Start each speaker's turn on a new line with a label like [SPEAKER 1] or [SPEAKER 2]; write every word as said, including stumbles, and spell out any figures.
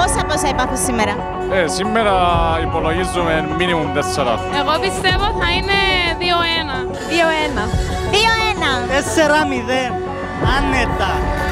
[SPEAKER 1] Πόσα πόσα υπάρχουν σήμερα?
[SPEAKER 2] Ε, σήμερα υπολογίζουμε μίνιμουμ τέσσερα.
[SPEAKER 3] Εγώ πιστεύω θα είναι δύο ένα.
[SPEAKER 1] δύο ένα. δύο ένα.
[SPEAKER 4] τέσσερα μηδέν. Άνετα.